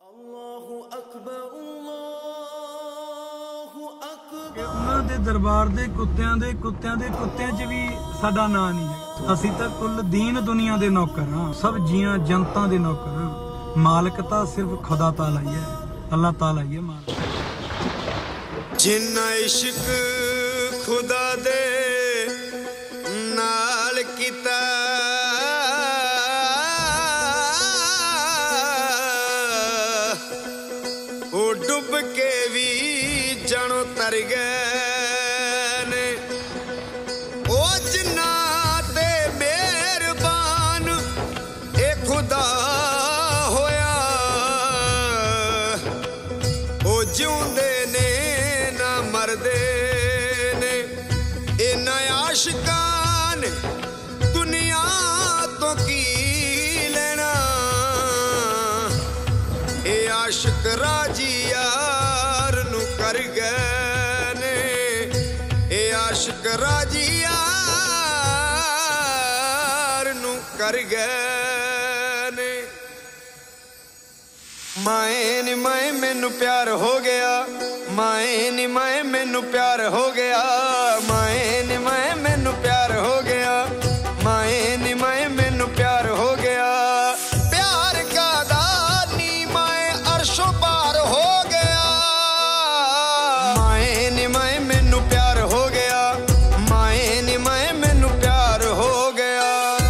ਉਹਨਾਂ ਦੇ ਦਰਬਾਰ ਦੇ ਕੁੱਤਿਆਂ ਦੇ ਕੁੱਤਿਆਂ ਚ ਵੀ ਸਾਡਾ ਨਾਂ ਨਹੀਂ ਹੈ। ਅਸੀਂ ਤਾਂ ਕੁੱਲ ਦੀਨ ਦੁਨੀਆ ਦੇ ਨੌਕਰ ਹਾਂ, ਸਭ ਜੀਆਂ ਜਨਤਾ ਦੇ ਨੌਕਰ ਹਾਂ। ਮਾਲਕ ਤਾਂ ਸਿਰਫ ਖੁਦਾ ਤਾਲਾ ਹੀ ਹੈ, ਅੱਲਾਹ ਤਾਲਾ ਹੀ ਹੈ ਮਾਲਕ। जिन्ना इश्क खुदा दे नाल कीता वो डुब के भी जानो तर गए ने। ओ जिन्ना ते मेहरबान ए खुदा होया ओ जिउंदे ने मरदे ने। इन्ना आशिकान दुनिया तो की लेना, ए आशिक राजी यार नू कर गए ने। ए आशिक राजी यार नू कर गए ने। माए नी माए मैनू प्यार हो गया, माए नी माए मैनू प्यार हो गया, माए नी माए मैनू प्यार हो गया, माए नी माए मैनू प्यार हो गया। प्यार का दानी माए अर्शों पार हो गया, माए नी माए मैनू प्यार हो गया, माए नी माए मैनू प्यार हो गया।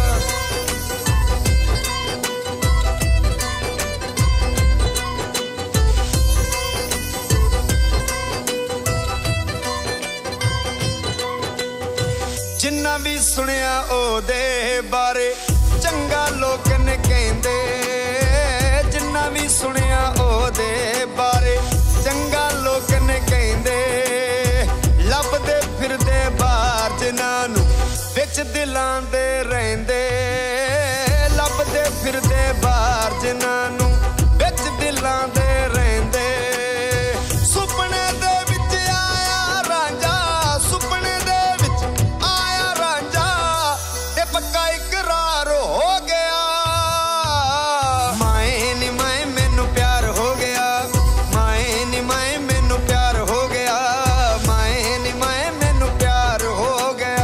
जिन्ना भी सुनिया ओदे बारे चंगा लोग ने कहंदे, जिन्ना भी सुनिया ओदे बारे चंगा लोग ने कहंदे। लभदे फिरदे बाहर जिन्हां नू विच दिलां दे रहिंदे, लभदे फिरदे बाहर जिन्हां नू विच दिलां दे रहिंदे। सुपने दे विच आया रांझा, सुपने दे पक्का इकरार हो गया। माए नी माए मैनू प्यार हो गया, माए नी माए मैनू प्यार हो गया, माए नी माए मैनू प्यार हो गया।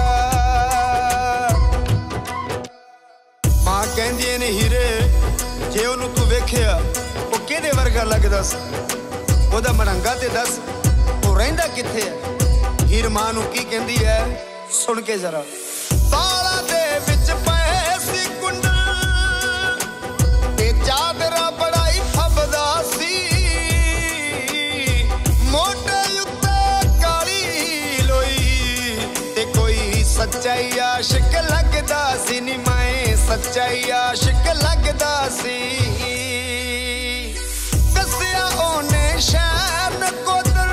मां कहंदी ने हीरे जे ओनू तू वेखिया ओ किहदे वर्गा लगदा सी, ओदा मरंगा ते दस ओ रहिंदा किथे है। हीर मां नू की कहंदी है सुन के जरा। ताला दे विच पए सी कुंडल ते चादरा बड़ाई फबदा सी, मोटे उत्ते काली लोई ते कोई सच्चाई आशिक लगदा सी नी माए, सच्चाई आशिक लगदा सी। दस्सिया ओने शहर नकोदर,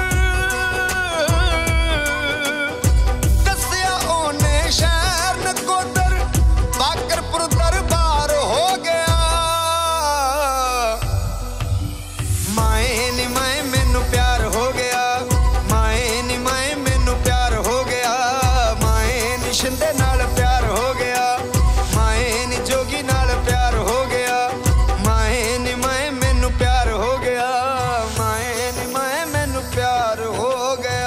दस्सिया ओने शहर नकोदर बाकरपुर दरबार हो गया। माए नी माए मैनू प्यार हो गया, माए नी माए मैनू प्यार हो गया, माए नी शिंदे नाल प्यार हो गया, माए नी जोगी नाल प्यार हो गया, माए नी माए मैनू प्यार हो गया, माए नी माए मैनू प्यार हो गया।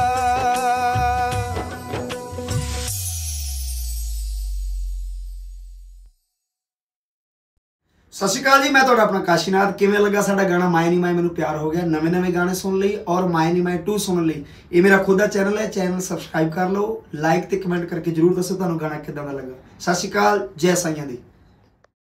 सत श्री अकाल जी, मैं तुहाडा अपना काशीनाथ। किवें लगा साडा गाना माए नी माए मैनू प्यार हो गया। नवे नवे गाने सुन लई और माए नी माए 2 सुन लई। ये मेरा खुद का चैनल है, चैनल सबसक्राइब कर लो, लाइक ते कमेंट करके जरूर दसो तुहानू गाना किदां दा लगा। सत श्री अकाल, जय साईं दी।